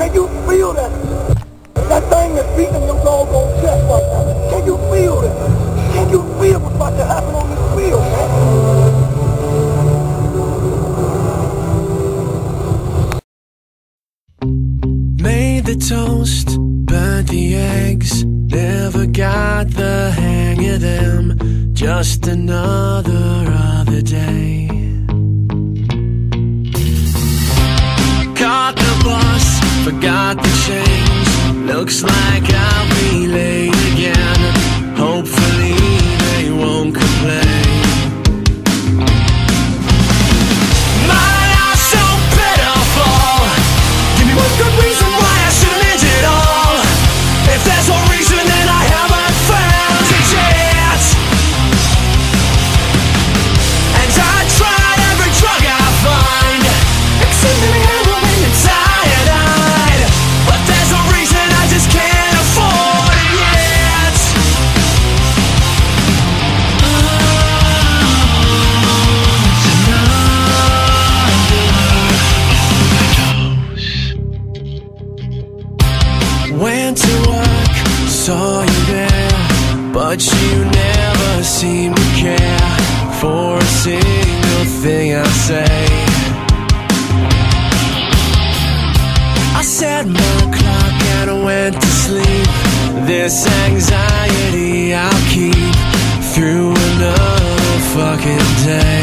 Can you feel that? That thing that's beating in your doggone chest right now. Can you feel it? Can you feel what's about to happen on this field, man? Made the toast, burnt the eggs, never got the hang of them. Just another day. Caught the bus, forgot the change. Looks like I'll be late again. Hopefully they won't complain. My life's so pitiful. Give me one good reason why I shouldn't end it all. If there's no reason, then I haven't found it yet. And I tried every drug I find, except for heroin and cyanide. But there's no reason, I just can't afford it yet. Went to work, saw you there, but you never seem to care for a single thing I say. I set my clock and I went to sleep. This anxiety I'll keep through another fucking day.